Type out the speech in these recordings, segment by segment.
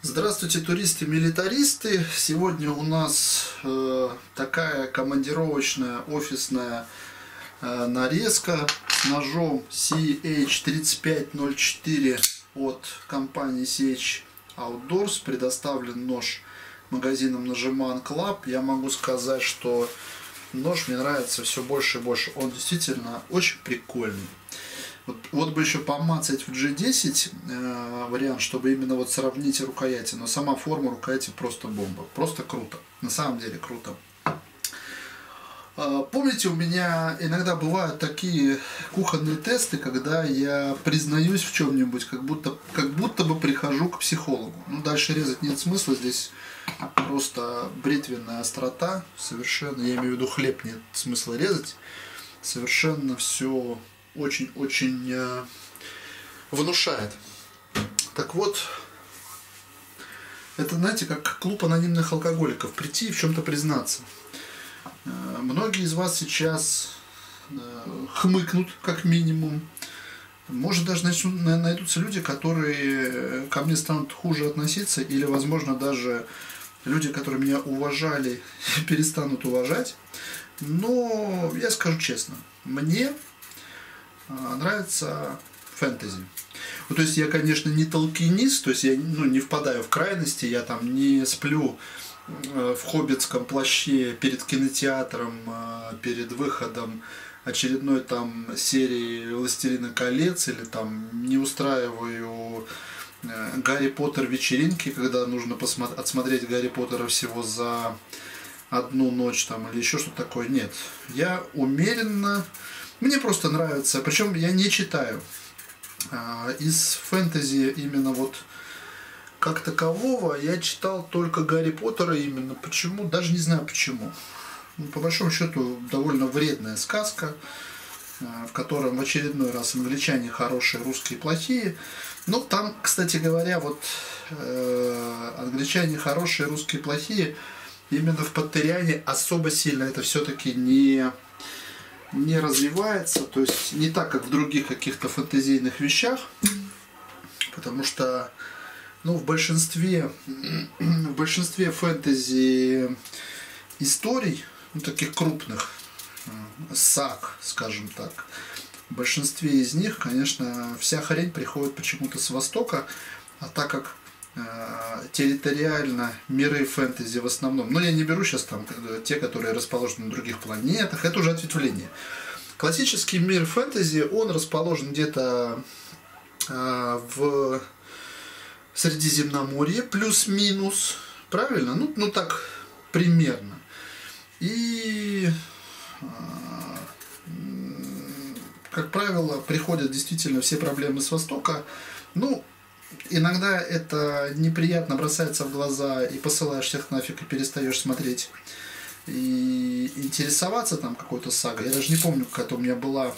Здравствуйте, туристы-милитаристы! Сегодня у нас такая командировочная офисная нарезка с ножом CH3504 от компании CH Outdoors. Предоставлен нож магазином Ножеман Club. Я могу сказать, что нож мне нравится все больше и больше. Он действительно очень прикольный. Вот бы еще помацать в G10 вариант, чтобы именно вот сравнить рукояти. Но сама форма рукояти просто бомба. Просто круто. На самом деле круто. Помните, у меня иногда бывают такие кухонные тесты, когда я признаюсь в чем-нибудь, как будто бы прихожу к психологу. Ну, дальше резать нет смысла, здесь просто бритвенная острота. Совершенно, я имею в виду хлеб, нет смысла резать. Совершенно все очень-очень внушает. Так вот, это, знаете, как клуб анонимных алкоголиков. Прийти и в чем-то признаться. Многие из вас сейчас хмыкнут, как минимум. Может, даже найдутся люди, которые ко мне станут хуже относиться, или, возможно, даже люди, которые меня уважали, перестанут уважать. Но я скажу честно, мне нравится фэнтези. Ну, то есть я, конечно, не толкинист, то есть я не впадаю в крайности, я там не сплю в хоббитском плаще перед кинотеатром, перед выходом очередной там серии «Властелина колец», или там не устраиваю Гарри Поттер вечеринки, когда нужно отсмотреть Гарри Поттера всего за одну ночь там, или еще что-то такое. Нет, я умеренно, мне просто нравится, причем я не читаю из фэнтези именно вот как такового. Я читал только Гарри Поттера именно. Почему? Даже не знаю почему. По большому счету довольно вредная сказка, в котором в очередной раз англичане хорошие, русские плохие. Но там, кстати говоря, вот англичане хорошие, русские плохие, именно в Поттериане особо сильно это все-таки не развивается, то есть не так, как в других каких-то фэнтезийных вещах, потому что в большинстве фэнтези историй, таких крупных саг, скажем так, в большинстве из них, конечно, вся хрень приходит почему-то с Востока, а так как территориально миры фэнтези в основном, но я не беру сейчас там те, которые расположены на других планетах, это уже ответвление. Классический мир фэнтези, он расположен где-то в Средиземноморье, плюс-минус, правильно? Ну так, примерно. И, как правило, приходят действительно все проблемы с Востока. Иногда это неприятно бросается в глаза, и посылаешь всех нафиг, и перестаешь смотреть и интересоваться там какой-то сагой. Я даже не помню, какая-то у меня была.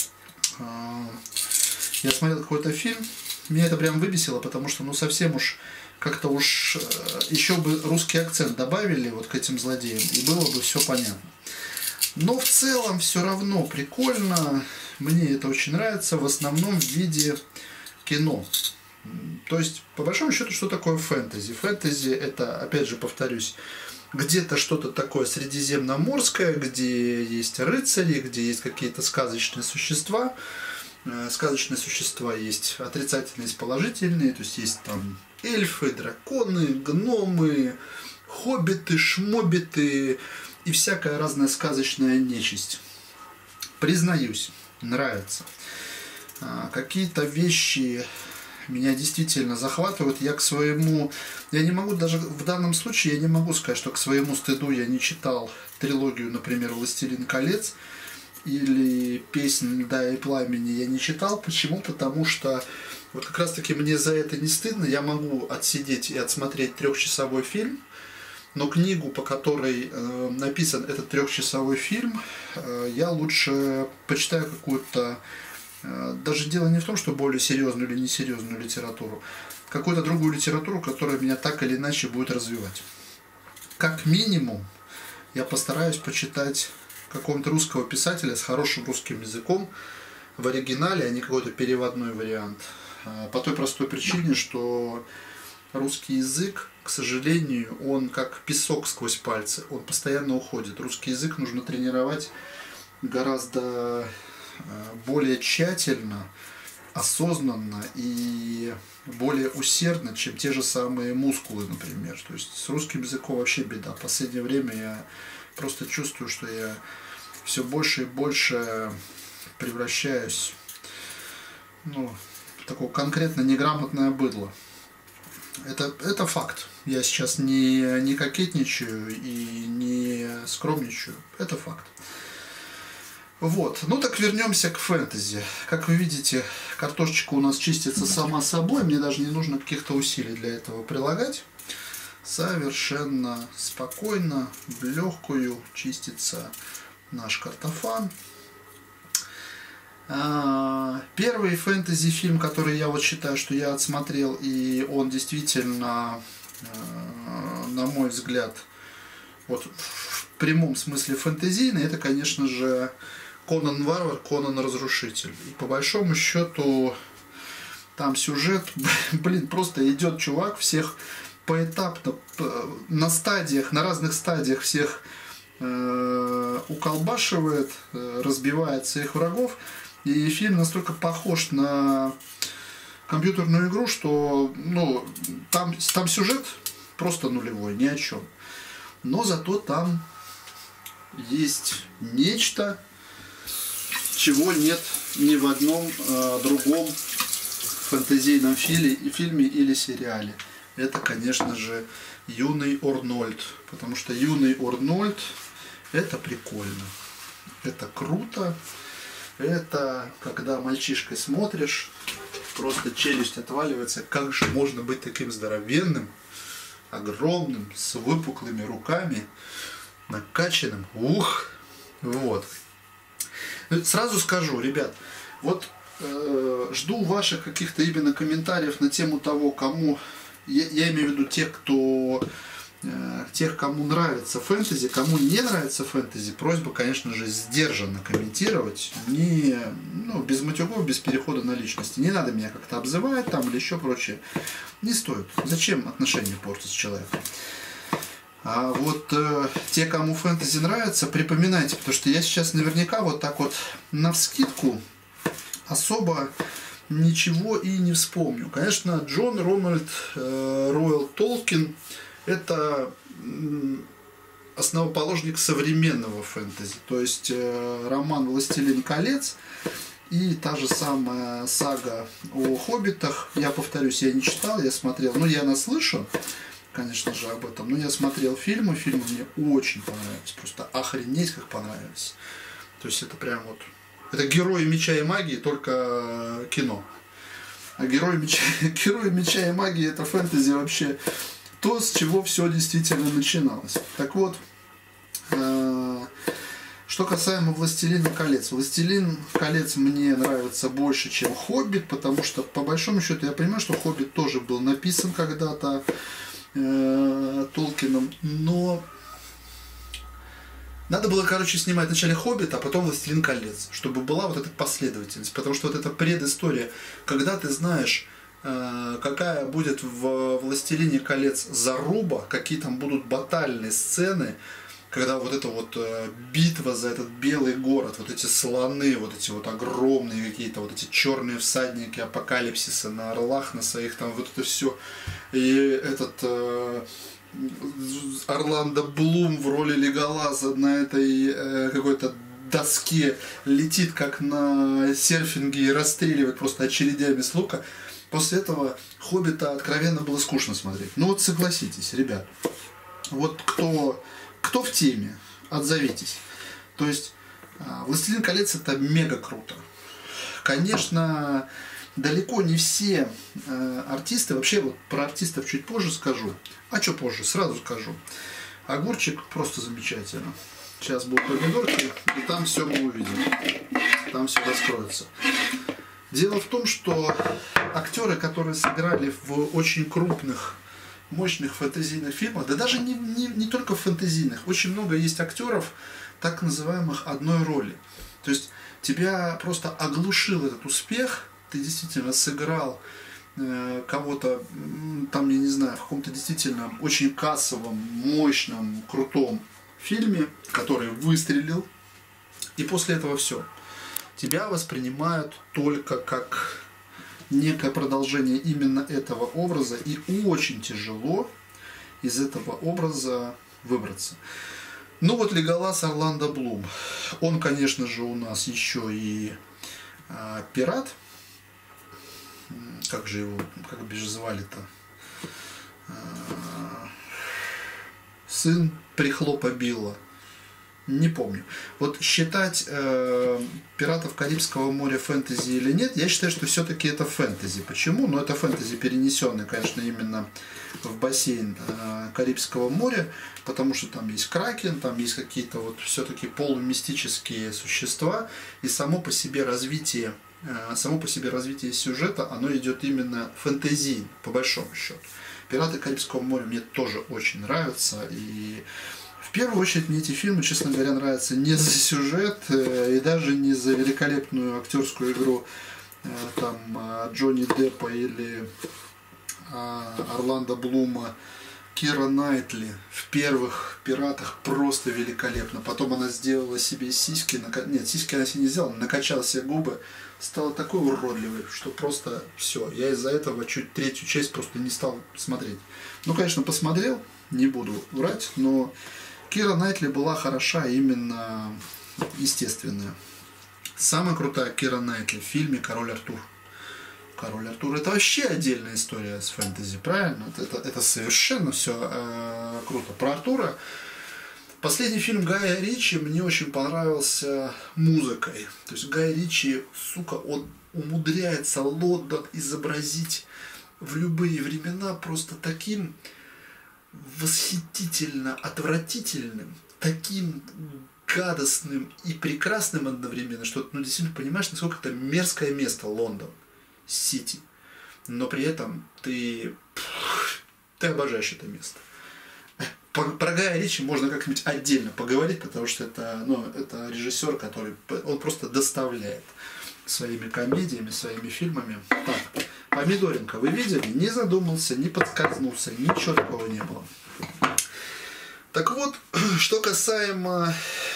Я смотрел какой-то фильм, меня это прям выбесило, потому что совсем уж как-то еще бы русский акцент добавили вот к этим злодеям, и было бы все понятно. Но в целом все равно прикольно, мне это очень нравится, в основном в виде кино. То есть, по большому счету, что такое фэнтези? Фэнтези — это, опять же, повторюсь, где-то что-то такое средиземноморское, где есть рыцари, где есть какие-то сказочные существа. Сказочные существа есть отрицательные, есть положительные, то есть есть там эльфы, драконы, гномы, хоббиты, шмобиты и всякая разная сказочная нечисть. Признаюсь, нравится. Какие-то вещи меня действительно захватывают. Я не могу даже в данном случае, я не могу сказать, что к своему стыду я не читал трилогию, например, «Властелин колец», или «Песнь льда и пламени» я не читал. Почему? Потому что вот как раз таки мне за это не стыдно. Я могу отсидеть и отсмотреть 3-часовой фильм, но книгу, по которой написан этот 3-часовой фильм, я лучше почитаю какую-то, даже дело не в том, что более серьезную или несерьезную литературу, какую-то другую литературу, которая меня так или иначе будет развивать. Как минимум, я постараюсь почитать какого-то русского писателя с хорошим русским языком в оригинале, а не какой-то переводной вариант. По той простой причине, что русский язык, к сожалению, он как песок сквозь пальцы, он постоянно уходит. Русский язык нужно тренировать гораздо более тщательно, осознанно и более усердно, чем те же самые мускулы, например. То есть с русским языком вообще беда. В последнее время я просто чувствую, что я все больше и больше превращаюсь в такое конкретно неграмотное быдло. Это факт. Я сейчас не кокетничаю и не скромничаю. Это факт. Вот. Ну так вернемся к фэнтези. Как вы видите, картошечка у нас чистится сама собой. Мне даже не нужно каких-то усилий для этого прилагать. Совершенно спокойно, в легкую чистится наш картофан. Первый фэнтези-фильм, который я вот считаю, что я отсмотрел, и он действительно, на мой взгляд, вот в прямом смысле фэнтезийный, это, конечно же, Конан Варвар, Конан Разрушитель. И по большому счету там сюжет, просто идет чувак, всех поэтапно, на стадиях, на разных стадиях всех уколбашивает, разбивает своих врагов. И фильм настолько похож на компьютерную игру, что там сюжет просто нулевой, ни о чем. Но зато там есть нечто, чего нет ни в одном другом фэнтезийном фильме или сериале. Это, конечно же, юный Арнольд. Потому что юный Арнольд — это прикольно. Это круто. Это когда мальчишкой смотришь, просто челюсть отваливается. Как же можно быть таким здоровенным, огромным, с выпуклыми руками, накачанным? Ух! Вот. Сразу скажу, ребят, вот жду ваших каких-то именно комментариев на тему того, кому... Я имею в виду тех, кому нравится фэнтези, кому не нравится фэнтези, просьба, конечно же, сдержанно комментировать, без матюгов, без перехода на личности. Не надо меня как-то обзывать там или еще прочее. Не стоит. Зачем отношения портить с человеком? А вот те, кому фэнтези нравится, припоминайте, потому что я сейчас наверняка вот так вот навскидку особо ничего и не вспомню. Конечно, Джон Рональд Ройл Толкин — это основоположник современного фэнтези. То есть роман «Властелин колец» и та же самая сага о хоббитах. Я повторюсь, я не читал, я смотрел, я наслышан, конечно же, об этом. Но я смотрел фильмы мне очень понравились, просто охренеть как понравились. То есть это прям вот... Это «Герои меча и магии», только кино. А «Герои меча и магии» — это фэнтези вообще то, с чего все действительно начиналось. Так вот, что касаемо «Властелина колец». «Властелин колец» мне нравится больше, чем «Хоббит», потому что, по большому счету, я понимаю, что «Хоббит» тоже был написан когда-то Толкином, но надо было, снимать вначале «Хоббит», а потом «Властелин колец», чтобы была вот эта последовательность, потому что вот эта предыстория, когда ты знаешь, какая будет в «Властелине колец» заруба, какие там будут батальные сцены, когда вот эта вот битва за этот белый город, вот эти слоны, вот эти вот огромные какие-то вот эти черные всадники апокалипсиса на орлах, на своих там вот это все, и этот Орландо Блум в роли Леголаза на этой какой-то доске летит как на серфинге и расстреливает просто очередями с лука. После этого «Хоббита» откровенно было скучно смотреть. Вот согласитесь, ребят, вот кто в теме, отзовитесь. То есть «Властелин колец» — это мега круто. Конечно, далеко не все артисты, вообще вот про артистов чуть позже скажу. А что позже? Сразу скажу. Огурчик просто замечательно. Сейчас будут помидорки, и там все мы увидим. Там все раскроется. Дело в том, что актеры, которые сыграли в очень крупных, мощных фэнтезийных фильмах, да даже не только в фэнтезийных, очень много есть актеров, так называемых одной роли. То есть тебя просто оглушил этот успех, ты действительно сыграл кого-то, там, я не знаю, в каком-то действительно очень кассовом, мощном, крутом фильме, который выстрелил, и после этого все. Тебя воспринимают только как некое продолжение именно этого образа, и очень тяжело из этого образа выбраться. Ну вот Леголас Орландо Блум. Он, конечно же, у нас еще и пират. Как же его, как бишь звали-то? Сын Прихлопа Билла. Не помню. Вот считать «Пиратов Карибского моря» фэнтези или нет, я считаю, что все-таки это фэнтези. Почему? Ну, это фэнтези, перенесенное, конечно, именно в бассейн Карибского моря, потому что там есть кракен, там есть какие-то вот все-таки полумистические существа, и само по себе развитие сюжета, оно идет именно фэнтези, по большому счету. «Пираты Карибского моря» мне тоже очень нравятся, и в первую очередь мне эти фильмы, честно говоря, нравятся не за сюжет и даже не за великолепную актерскую игру там Джонни Деппа или Орландо Блума. Кира Найтли в первых «Пиратах» просто великолепно. Потом она сделала себе сиськи. Нет, сиськи она себе не сделала, накачала себе губы. Стала такой уродливой, что просто все. Я из-за этого чуть третью часть просто не стал смотреть. Ну, конечно, посмотрел, не буду врать, но Кира Найтли была хороша именно естественная. Самая крутая Кира Найтли в фильме «Король Артур». «Король Артур» — это вообще отдельная история с фэнтези, правильно? Это совершенно все круто. Про Артура. Последний фильм Гая Ричи мне очень понравился музыкой. То есть Гай Ричи, сука, он умудряется Лондон изобразить в любые времена просто таким восхитительно отвратительным, таким гадостным и прекрасным одновременно, что ну, действительно понимаешь, насколько это мерзкое место Лондон Сити, но при этом ты обожаешь это место. Про Гая Ричи можно как-нибудь отдельно поговорить, потому что это режиссер, который он просто доставляет своими комедиями, своими фильмами. Так, Помидоренко, вы видели? Не задумался, не подскользнулся, ничего такого не было. Так вот, что касаемо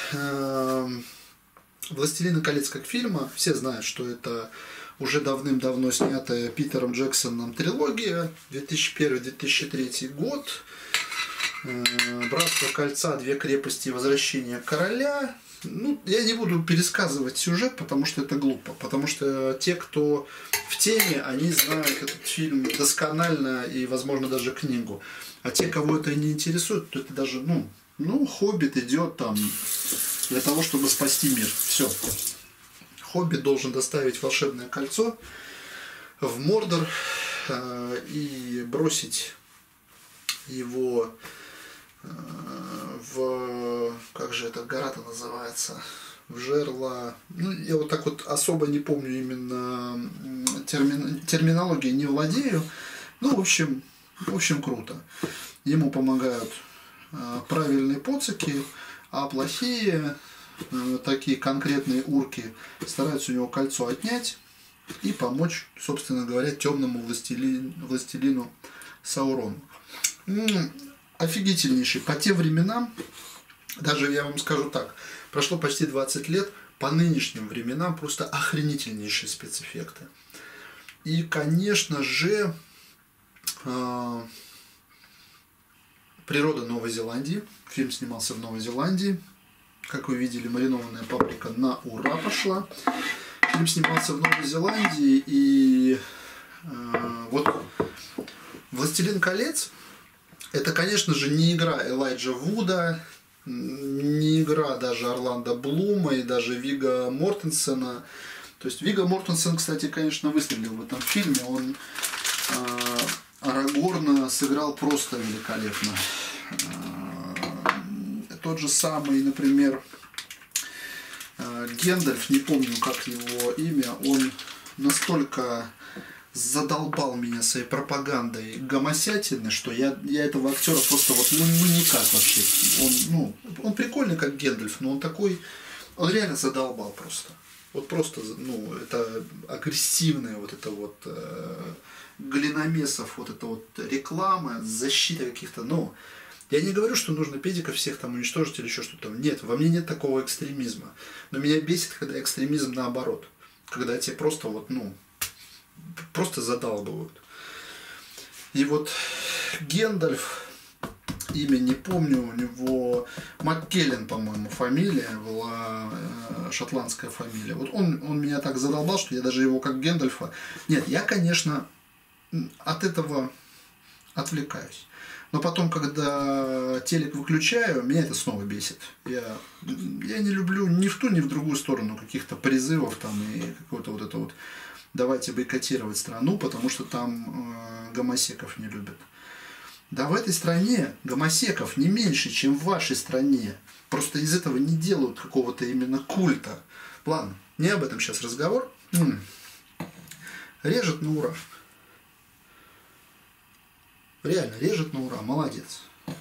«Властелина колец» как фильма, все знают, что это уже давным-давно снятая Питером Джексоном трилогия, 2001-2003 год, «Братство кольца», «Две крепости» и «Возвращение короля». Ну, я не буду пересказывать сюжет, потому что это глупо. Потому что те, кто в теме, они знают этот фильм досконально и, возможно, даже книгу. А те, кого это не интересует, то это даже, Хоббит идет там для того, чтобы спасти мир. Все. Хоббит должен доставить волшебное кольцо в Мордор и бросить его как же эта гора-то называется, в жерло, я вот так вот особо не помню именно терминологии, не владею, в общем круто. Ему помогают правильные поцики, а плохие такие конкретные урки стараются у него кольцо отнять и помочь, собственно говоря, темному властелину Саурону. Офигительнейший. По тем временам, даже я вам скажу так, прошло почти 20 лет, по нынешним временам просто охренительнейшие спецэффекты. И, конечно же, природа Новой Зеландии. Фильм снимался в Новой Зеландии. Как вы видели, маринованная паприка на ура пошла. Фильм снимался в Новой Зеландии. И вот «Властелин колец» — это, конечно же, не игра Элайджа Вуда, не игра даже Орландо Блума и даже Вигго Мортенсена. То есть Вигго Мортенсен, кстати, конечно, выстрелил в этом фильме. Он Арагорна сыграл просто великолепно. Тот же самый, например, Гэндальф, не помню, как его имя, он настолько задолбал меня своей пропагандой гомосятины, что я этого актера просто никак вообще. Он прикольный, как Гэндальф, но он реально задолбал просто. Вот просто, ну, это агрессивная вот это вот глиномесов, вот это вот реклама, защита каких-то, ну, я не говорю, что нужно педиков всех там уничтожить или еще что-то. Нет, во мне нет такого экстремизма. Но меня бесит, когда экстремизм наоборот. Когда тебе просто вот, ну, просто задалбывают. И вот Гэндальф, имя не помню, у него Маккеллен, по-моему, фамилия была, шотландская фамилия. Вот он меня так задолбал, что я даже его как Гэндальфа... Нет, я, конечно, от этого отвлекаюсь. Но потом, когда телек выключаю, меня это снова бесит. Я не люблю ни в ту, ни в другую сторону каких-то призывов там и какого-то вот это вот давайте бойкотировать страну, потому что там гомосеков не любят. Да в этой стране гомосеков не меньше, чем в вашей стране. Просто из этого не делают какого-то именно культа. Ладно, не об этом сейчас разговор. Режет на ура. Реально, режет на ура, молодец.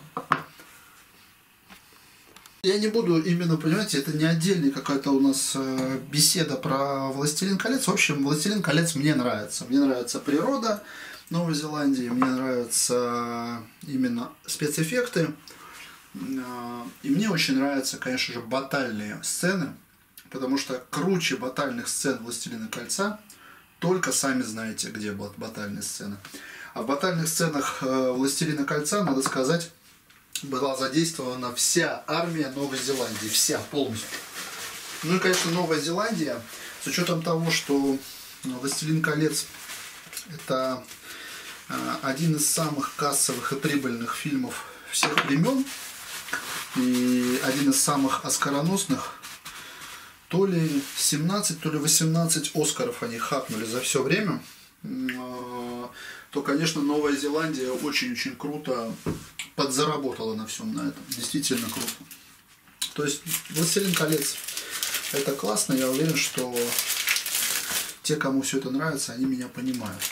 Я не буду именно, понимаете, это не отдельная какая-то у нас беседа про «Властелин колец». В общем, «Властелин колец» мне нравится. Мне нравится природа Новой Зеландии, мне нравятся именно спецэффекты. И мне очень нравятся, конечно же, батальные сцены, потому что круче батальных сцен «Властелина кольца» только сами знаете, где будут батальные сцены. А в батальных сценах «Властелина кольца», надо сказать, была задействована вся армия Новой Зеландии. Вся, полностью. Ну и, конечно, Новая Зеландия, с учетом того, что «Властелин колец» это один из самых кассовых и прибыльных фильмов всех времен, и один из самых оскароносных, то ли 17, то ли 18 Оскаров они хапнули за все время, то, конечно, Новая Зеландия очень-очень круто подзаработала на всем на этом. Действительно круто. То есть «Властелин колец» это классно. Я уверен, что те, кому все это нравится, они меня понимают.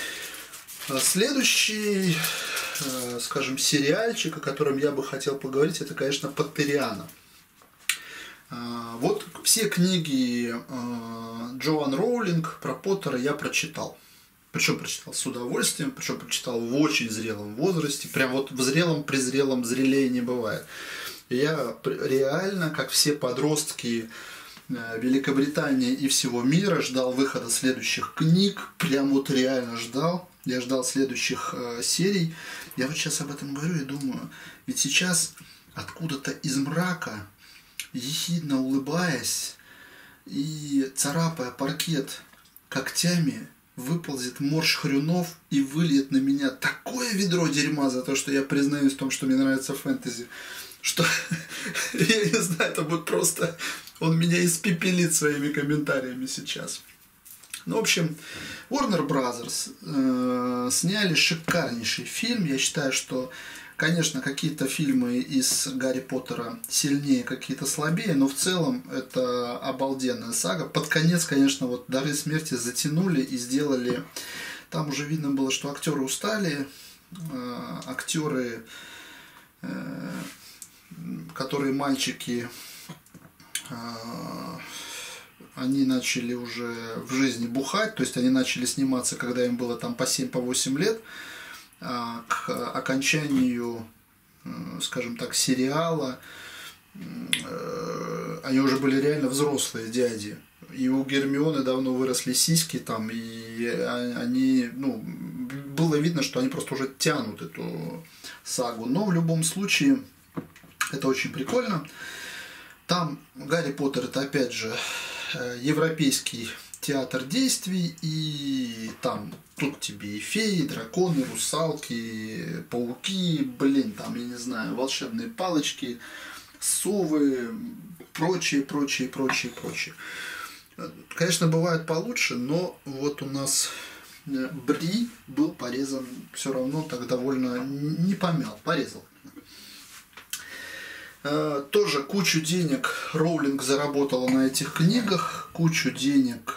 Следующий, скажем, сериальчик, о котором я бы хотел поговорить, это, конечно, «Поттериана». Вот все книги Джоан Роулинг про Поттера я прочитал. Причем прочитал с удовольствием, причем прочитал в очень зрелом возрасте. Прям вот в зрелом, презрелом зрелее не бывает. Я реально, как все подростки Великобритании и всего мира, ждал выхода следующих книг. Прям вот реально ждал. Я ждал следующих серий. Я вот сейчас об этом говорю и думаю, ведь сейчас откуда-то из мрака, ехидно улыбаясь и царапая паркет когтями, выползет Морш Хрюнов и выльет на меня такое ведро дерьма за то, что я признаюсь в том, что мне нравится фэнтези, что я не знаю, это будет просто... Он меня испепелит своими комментариями сейчас. Ну, в общем, Warner Brothers сняли шикарнейший фильм. Я считаю, что, конечно, какие-то фильмы из Гарри Поттера сильнее, какие-то слабее, но в целом это обалденная сага. Под конец, конечно, вот «Дары смерти» затянули и сделали... Там уже видно было, что актеры устали, актеры, которые мальчики, они начали уже в жизни бухать, то есть они начали сниматься, когда им было там по 7-8 лет. К окончанию, скажем так, сериала они уже были реально взрослые дяди. И у Гермионы давно выросли сиськи там, и они, ну, было видно, что они просто уже тянут эту сагу. Но в любом случае это очень прикольно. Там Гарри Поттер — это опять же европейский театр действий, и там тут тебе и феи, и драконы, русалки, пауки, блин, там, я не знаю, волшебные палочки, совы, прочее. Конечно, бывает получше, но вот у нас Бри был порезан все равно так довольно, не помял, порезал. Тоже кучу денег Роулинг заработала на этих книгах, кучу денег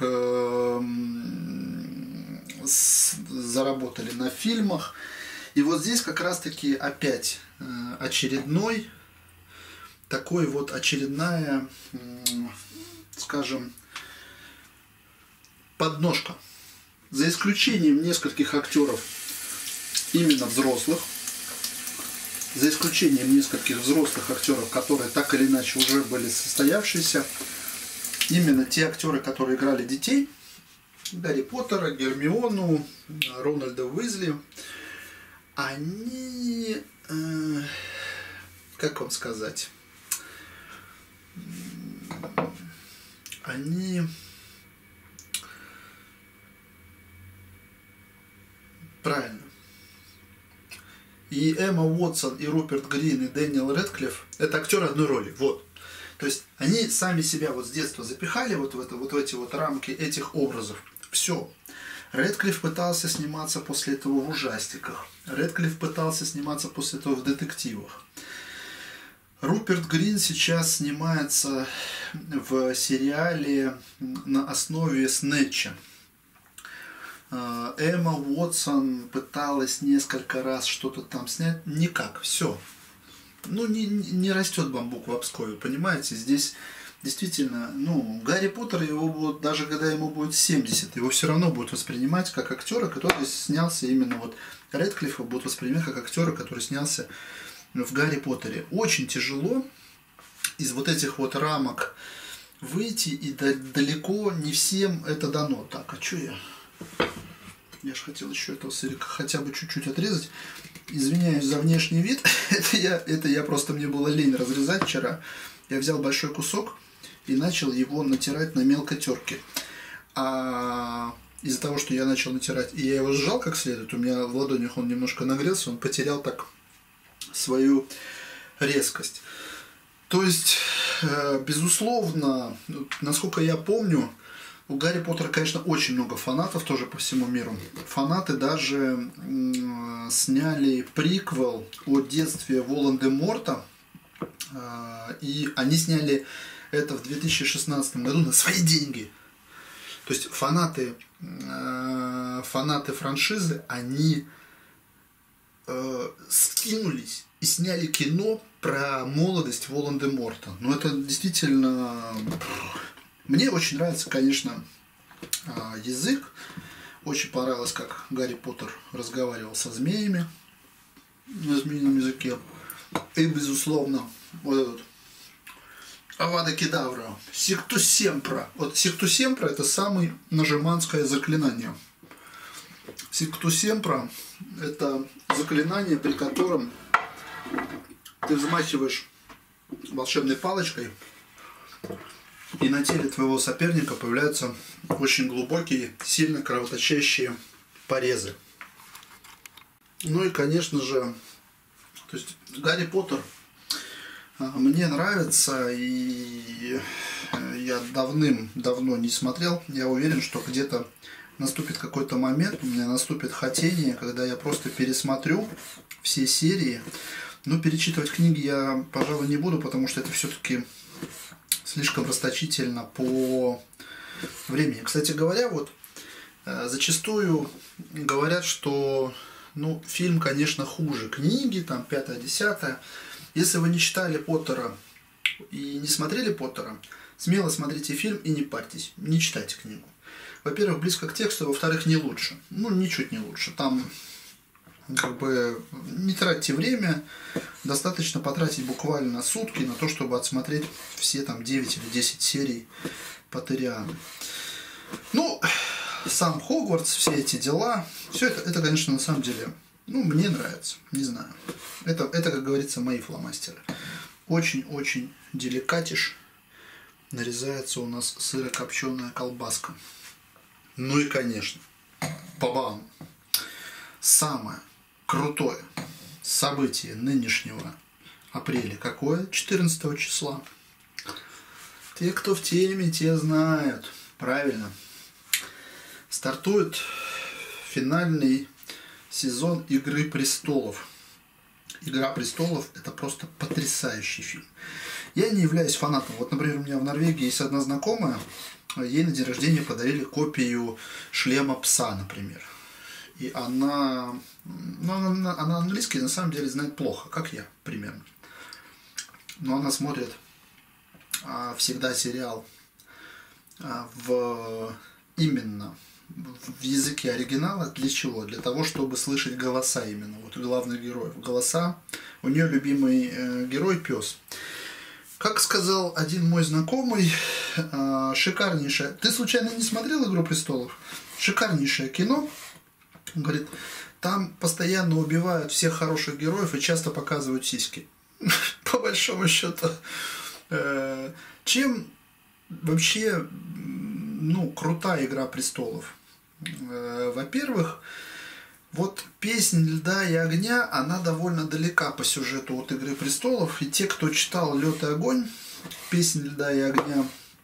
заработали на фильмах. И вот здесь как раз-таки опять очередная, скажем, подножка. За исключением нескольких актеров именно взрослых, за исключением нескольких взрослых актеров, которые так или иначе уже были состоявшиеся, именно те актеры, которые играли детей, Гарри Поттера, Гермиону, Рональда Уизли, они, как вам сказать, они правильно. И Эмма Уотсон, и Руперт Грин, и Дэниел Рэдклифф – это актеры одной роли. Вот. То есть они сами себя вот с детства запихали вот в эти вот рамки этих образов. Все. Рэдклифф пытался сниматься после этого в ужастиках. Рэдклифф пытался сниматься после этого в детективах. Руперт Грин сейчас снимается в сериале на основе Снетча. Эмма Уотсон пыталась несколько раз что-то там снять. Никак. Все. Ну, не растет бамбук в обскове, понимаете? Здесь действительно, ну, Гарри Поттер, его будут, даже когда ему будет 70, его все равно будут воспринимать как актера, который снялся именно вот Рэдклиффа, будут воспринимать как актера, который снялся в Гарри Поттере. Очень тяжело из вот этих вот рамок выйти, и далеко не всем это дано. Так, а что я? Я же хотел еще этого сырика хотя бы чуть-чуть отрезать. Извиняюсь за внешний вид. это я просто, мне было лень разрезать вчера. Я взял большой кусок и начал его натирать на мелкой терке. А из-за того, что я начал натирать, и я его сжал как следует, у меня в ладонях он немножко нагрелся, он потерял так свою резкость. То есть, безусловно, насколько я помню, у Гарри Поттера, конечно, очень много фанатов тоже по всему миру. Фанаты даже сняли приквел о детстве Волан-де-Морта. И они сняли это в 2016 году на свои деньги. То есть фанаты франшизы, они скинулись и сняли кино про молодость Волан-де-Морта. Но это действительно... Мне очень нравится, конечно, язык. Очень понравилось, как Гарри Поттер разговаривал со змеями на змеином языке. И, безусловно, вот этот Авада Кедавра, Сиктус Семпра. Вот Сиктус Семпра — это самое нажиманское заклинание. Сиктус Семпра — это заклинание, при котором ты взмахиваешь волшебной палочкой, и на теле твоего соперника появляются очень глубокие, сильно кровоточащие порезы. Ну и, конечно же, то есть Гарри Поттер мне нравится, и я давным-давно не смотрел. Я уверен, что где-то наступит какой-то момент, у меня наступит хотение, когда я просто пересмотрю все серии. Но перечитывать книги я, пожалуй, не буду, потому что это все-таки слишком расточительно по времени. Кстати говоря, вот зачастую говорят, что фильм, конечно, хуже книги, там 5-10. Если вы не читали Поттера и не смотрели Поттера, смело смотрите фильм и не парьтесь, не читайте книгу. Во-первых, близко к тексту, во-вторых, не лучше. Ничуть не лучше. Там не тратьте время, достаточно потратить буквально сутки на то, чтобы отсмотреть все там 9 или 10 серий Поттерианы. Сам Хогвартс, все эти дела, все это, конечно, на самом деле, мне нравится, не знаю. Это, как говорится, мои фломастеры. Очень-очень деликатиш нарезается у нас сырокопченая колбаска. И, конечно, па-бам! Самое крутое событие нынешнего апреля какое? 14 числа. Те, кто в теме, те знают. Правильно. Стартует финальный сезон «Игры престолов». «Игра престолов» — это просто потрясающий фильм. Я не являюсь фанатом. Вот, например, у меня в Норвегии есть одна знакомая, ей на день рождения подарили копию шлема пса, например. И она английский на самом деле знает плохо, как я примерно. Но она смотрит всегда сериал в именно в языке оригинала. Для чего? Для того, чтобы слышать голоса именно, вот главных героев. Голоса. У нее любимый герой пес. Как сказал один мой знакомый, шикарнейшее... Ты случайно не смотрел «Игру престолов»? Шикарнейшее кино. Он говорит, там постоянно убивают всех хороших героев и часто показывают сиськи. По большому счету. Чем вообще, крутая «Игра престолов»? Во-первых, вот «Песнь льда и огня», она довольно далека по сюжету от «Игры престолов». И те, кто читал «Лед и огонь», «Песнь льда и огня»,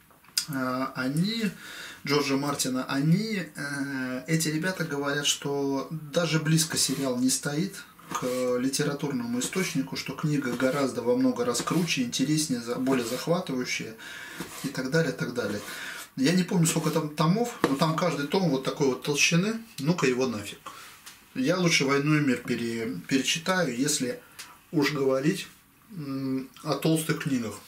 Джорджа Мартина, эти ребята говорят, что даже близко сериал не стоит к литературному источнику, что книга гораздо во много раз круче, интереснее, более захватывающая и так далее, и так далее. Я не помню, сколько там томов, но там каждый том вот такой вот толщины, ну-ка его нафиг. Я лучше «Войну и мир» перечитаю, если уж говорить о толстых книгах.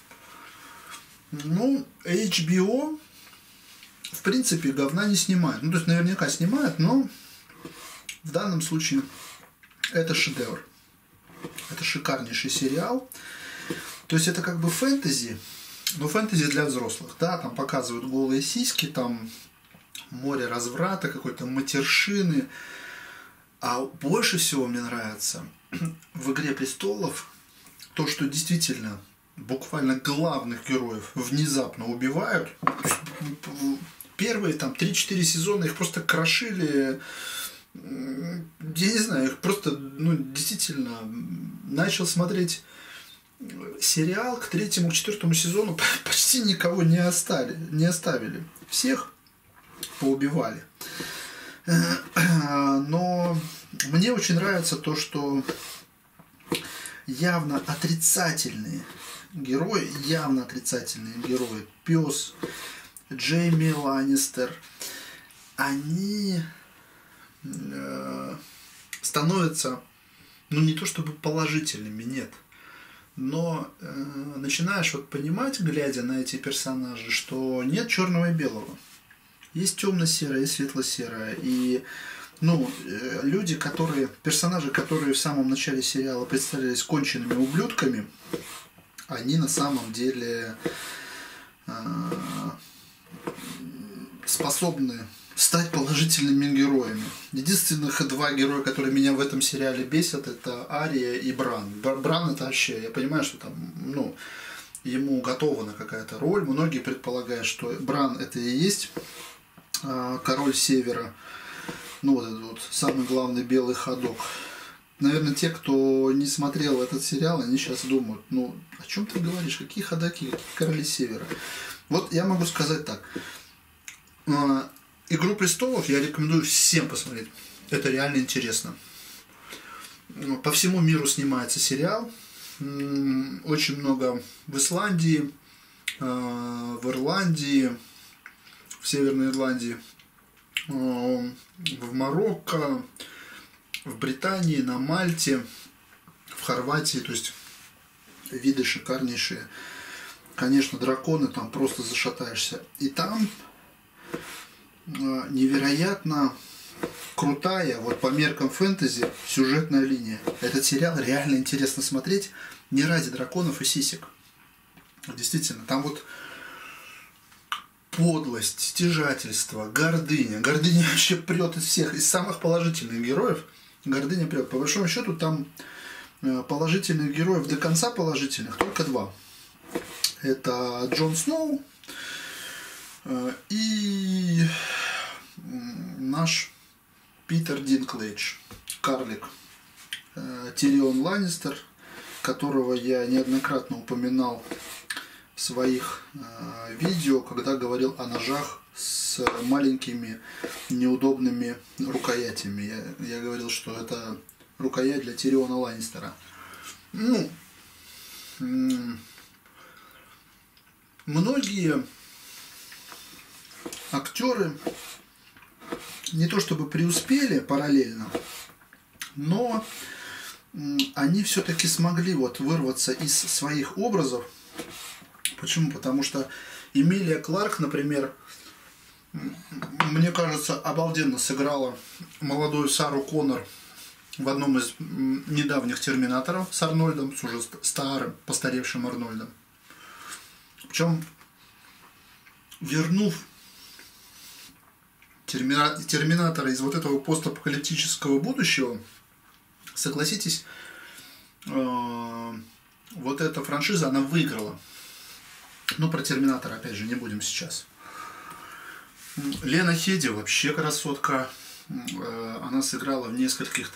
HBO, в принципе, говна не снимает. То есть, наверняка снимает, но в данном случае это шедевр. Это шикарнейший сериал. То есть, это как бы фэнтези, но фэнтези для взрослых. Да, там показывают голые сиськи, там море разврата, какой-то матершины. А больше всего мне нравится в «Игре престолов» то, что действительно буквально главных героев внезапно убивают. Первые там 3-4 сезона их просто крошили. Я не знаю, их просто, действительно, начал смотреть сериал к 3-му, к 4-му сезону, почти никого не оставили. Всех поубивали. Но мне очень нравится то, что явно отрицательные герои, пес, Джейми Ланнистер, они становятся, не то чтобы положительными, нет, но начинаешь понимать, глядя на эти персонажи, что нет черного и белого. Есть темно-серое и светло-серое. И персонажи, которые в самом начале сериала представлялись конченными ублюдками, они на самом деле способны стать положительными героями. Единственных два героя, которые меня в этом сериале бесят, это Ария и Бран. Бран это вообще, я понимаю, что там, ему уготована какая-то роль. Многие предполагают, что Бран это и есть король Севера. Вот этот вот самый главный белый ходок. Наверное, те, кто не смотрел этот сериал, они сейчас думают, о чем ты говоришь, какие ходаки, какие короли Севера. Вот я могу сказать так. «Игру престолов» я рекомендую всем посмотреть. Это реально интересно. По всему миру снимается сериал. Очень много в Исландии, в Ирландии, в Северной Ирландии, в Марокко, в Британии, на Мальте, в Хорватии. То есть виды шикарнейшие. Конечно, драконы, там просто зашатаешься. И там невероятно крутая, по меркам фэнтези, сюжетная линия. Этот сериал реально интересно смотреть не ради драконов и сисек. Действительно, там подлость, стяжательство, гордыня. Гордыня вообще прет из всех, из самых положительных героев. Гордыня прет. По большому счету, там положительных героев до конца положительных только два. Это Джон Сноу и наш Питер Динклэйдж, карлик, Тирион Ланнистер, которого я неоднократно упоминал в своих видео, когда говорил о ножах с маленькими неудобными рукоятями. Я говорил, что это рукоять для Тириона Ланнистера. Многие актеры не то чтобы преуспели параллельно, но они все-таки смогли вырваться из своих образов. Почему? Потому что Эмилия Кларк, например, мне кажется, обалденно сыграла молодую Сару Коннор в одном из недавних «Терминаторов» с Арнольдом, с уже старым, постаревшим Арнольдом. Причем, вернув Терминатора из вот этого постапокалиптического будущего, согласитесь, вот эта франшиза, она выиграла. Ну, про Терминатора, опять же, не будем сейчас. Лена Хеди вообще красотка. Она сыграла в нескольких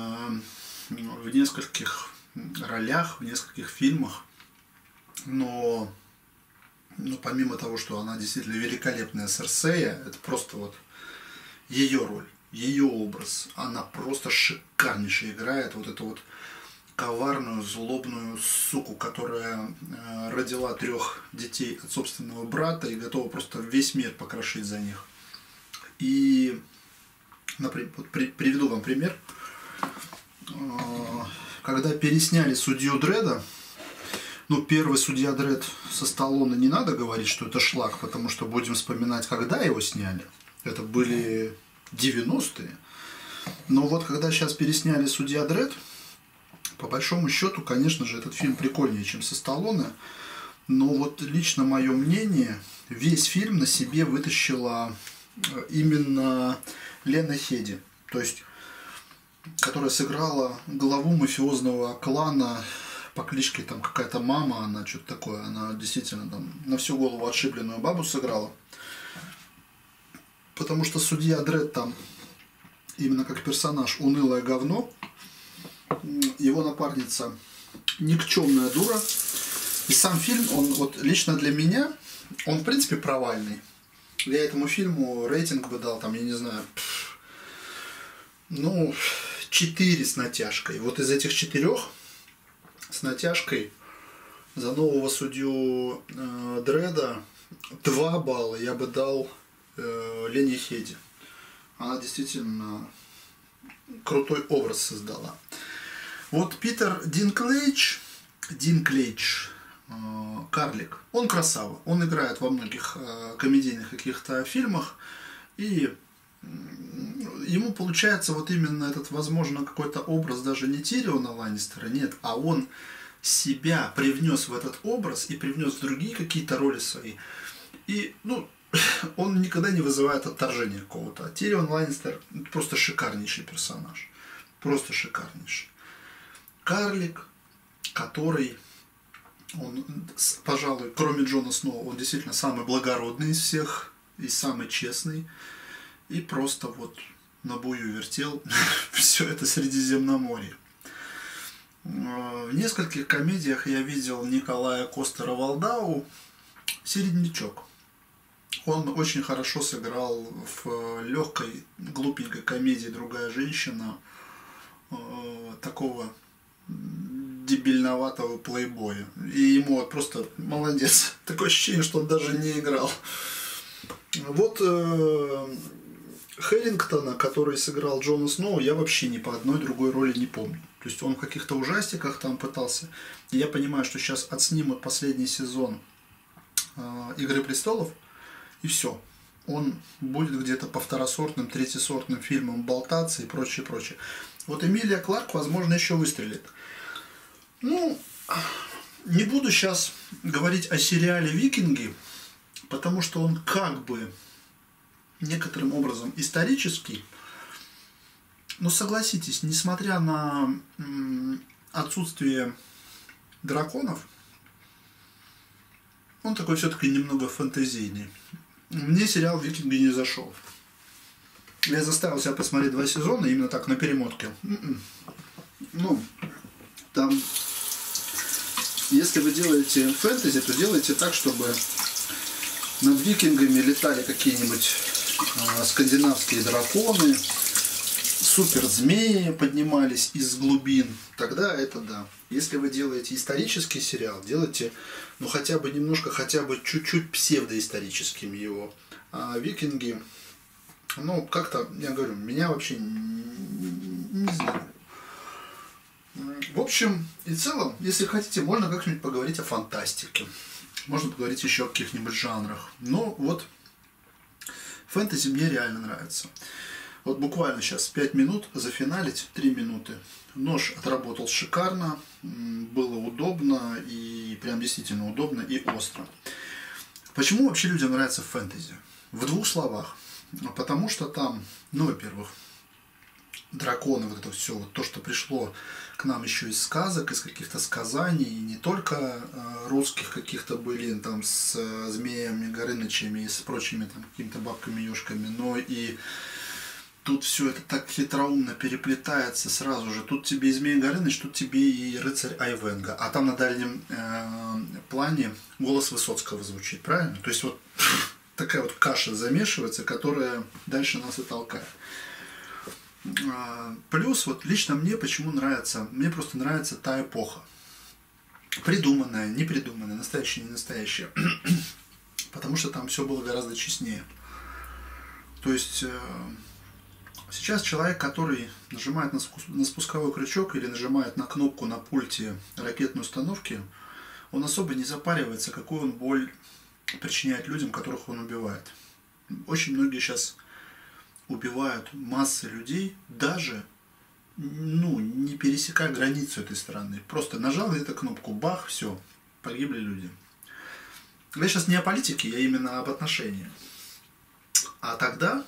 ролях, в нескольких фильмах. Но помимо того, что она действительно великолепная Серсея, это просто вот ее роль, ее образ. Она просто шикарнейше играет вот эту вот коварную, злобную суку, которая родила 3 детей от собственного брата и готова просто весь мир покрошить за них. И, например, вот приведу вам пример. Когда пересняли «Судью Дредда», ну, первый «Судья Дред» со Сталлоне не надо говорить, что это шлак, потому что будем вспоминать, когда его сняли. Это были 90-е. Но вот когда сейчас пересняли «Судья Дред», по большому счету, конечно же, этот фильм прикольнее, чем со Сталлоне. Но вот лично мое мнение, весь фильм на себе вытащила именно Лена Хеди. То есть, которая сыграла главу мафиозного клана по кличке там какая-то Мама, она что-то такое, она действительно там на всю голову отшибленную бабу сыграла. Потому что судья Дред там именно как персонаж унылое говно, его напарница никчемная дура. И сам фильм, он вот лично для меня, он в принципе провальный. Я этому фильму рейтинг бы дал, там, я не знаю, 4 с натяжкой. Вот из этих 4 с натяжкой за нового судью Дредда 2 балла я бы дал Лене Хеди. Она действительно крутой образ создала. Вот Питер Динклэйдж, карлик, он красава. Он играет во многих комедийных каких-то фильмах. И ему получается вот именно этот, возможно, какой-то образ даже не Тириона Ланнистера, нет, а он себя привнес в этот образ и привнес в другие какие-то роли свои. И, он никогда не вызывает отторжения какого-то. А Тирион Ланнистер просто шикарнейший персонаж. Просто шикарнейший. Карлик, который, он, пожалуй, кроме Джона Сноу, он действительно самый благородный из всех и самый честный. И просто вот на бую вертел все это Средиземноморье. В нескольких комедиях я видел Николая Костера-Валдау, середнячок. Он очень хорошо сыграл в легкой, глупенькой комедии «Другая женщина» такого дебильноватого плейбоя. И ему вот просто молодец. Такое ощущение, что он даже не играл. Вот Хеллингтона, который сыграл Джона Сноу, я вообще ни по одной другой роли не помню. То есть он в каких-то ужастиках там пытался. И я понимаю, что сейчас отснимут последний сезон «Игры престолов», и все. Он будет где-то по второсортным, третьесортным фильмам болтаться и прочее, прочее. Вот Эмилия Кларк, возможно, еще выстрелит. Не буду сейчас говорить о сериале «Викинги», потому что он как бы некоторым образом исторический. Но согласитесь, несмотря на отсутствие драконов, он такой все-таки немного фэнтезийный. Мне сериал «Викинги» не зашел. Я заставил себя посмотреть 2 сезона именно так, на перемотке. Там, если вы делаете фэнтези, то делайте так, чтобы над викингами летали какие-нибудь скандинавские драконы, суперзмеи поднимались из глубин. Тогда это да. Если вы делаете исторический сериал, делайте, хотя бы немножко, хотя бы чуть-чуть псевдоисторическим его. А викинги, как-то, я говорю, меня вообще не знаю. В общем и целом, если хотите, можно как-нибудь поговорить о фантастике. Можно поговорить еще о каких-нибудь жанрах. Но вот Фэнтези мне реально нравится. Вот буквально сейчас 5 минут, зафиналить 3 минуты. Нож отработал шикарно, было удобно и прям действительно удобно и остро. Почему вообще людям нравится фэнтези? В 2 словах. Потому что там, ну, во-первых, драконы, вот это все, вот то, что пришло к нам еще из сказок, из каких-то сказаний, и не только русских каких-то были там с змеями, горынычами и с прочими там какими-то бабками-ешками, но и тут все это так хитроумно переплетается сразу же. Тут тебе и Змей Горыныч, тут тебе и рыцарь Айвенго. А там на дальнем плане голос Высоцкого звучит, правильно? То есть вот такая вот каша замешивается, которая дальше нас и толкает. Плюс вот лично мне почему нравится, мне просто нравится та эпоха. Придуманная, непридуманная, настоящая, не настоящая. Потому что там все было гораздо честнее. То есть сейчас человек, который нажимает на спусковой крючок или нажимает на кнопку на пульте ракетной установки, он особо не запаривается, какую он боль причиняет людям, которых он убивает. Очень многие сейчас убивают массы людей, даже не пересекая границу этой страны. Просто нажал где-то кнопку, бах, все, погибли люди. Я сейчас не о политике, я именно об отношениях. А тогда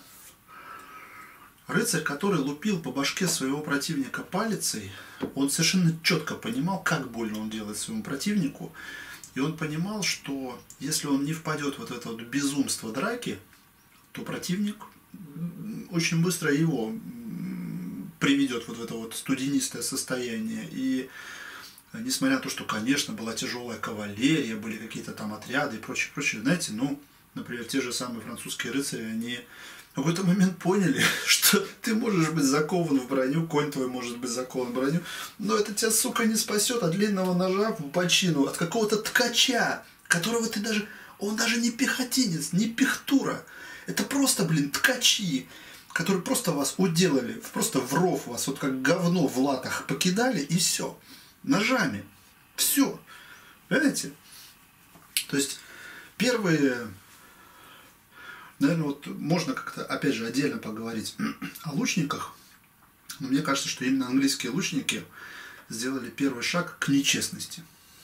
рыцарь, который лупил по башке своего противника палицей, он совершенно четко понимал, как больно он делает своему противнику. И он понимал, что если он не впадет в вот это вот безумство драки, то противник очень быстро его приведет вот в это вот студенистое состояние. И несмотря на то, что, конечно, была тяжелая кавалерия, были какие-то там отряды и прочее, прочее, знаете, например, те же самые французские рыцари, они в какой-то момент поняли, что ты можешь быть закован в броню, конь твой может быть закован в броню, но это тебя, сука, не спасет от длинного ножа в бочину, от какого-то ткача, которого он даже не пехотинец, не пехтура. Это просто, ткачи, которые просто вас уделали, просто в ров вас, вот как говно в латах покидали, и все. Ножами. Все. Понимаете? То есть, первые... Наверное, вот можно как-то, опять же, отдельно поговорить о лучниках, но мне кажется, что именно английские лучники сделали первый шаг к нечестности.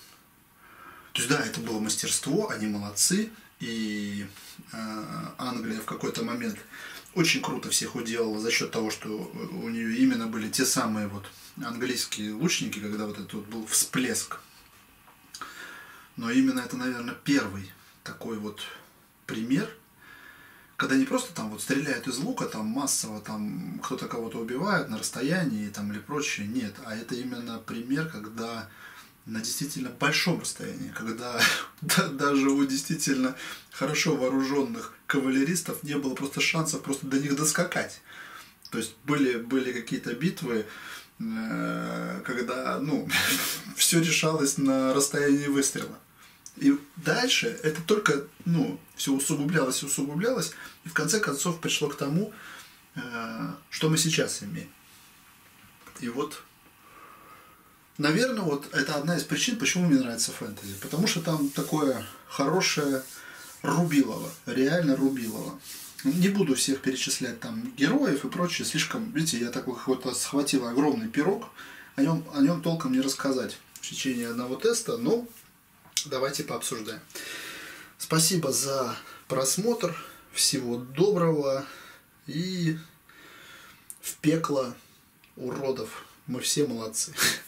То есть, да, это было мастерство, они молодцы, и Англия в какой-то момент очень круто всех уделала за счет того, что у нее именно были те самые вот английские лучники, когда вот этот вот был всплеск. Но именно это, наверное, первый такой вот пример, когда не просто там вот стреляют из лука, там массово там кто-то кого-то убивает на расстоянии там или прочее, нет, а это именно пример, когда на действительно большом расстоянии, когда даже у действительно хорошо вооруженных кавалеристов не было просто шансов просто до них доскакать. То есть были какие-то битвы, когда все решалось на расстоянии выстрела. И дальше это только, все усугублялось и усугублялось, и в конце концов пришло к тому, что мы сейчас имеем. И вот, наверное, вот это одна из причин, почему мне нравится фэнтези. Потому что там такое хорошее рубилово, реально рубилово. Не буду всех перечислять там героев и прочее, слишком, видите, я такой какой-то схватил огромный пирог, о нем толком не рассказать в течение одного теста, но давайте пообсуждаем. Спасибо за просмотр, всего доброго и в пекло уродов. Мы все молодцы.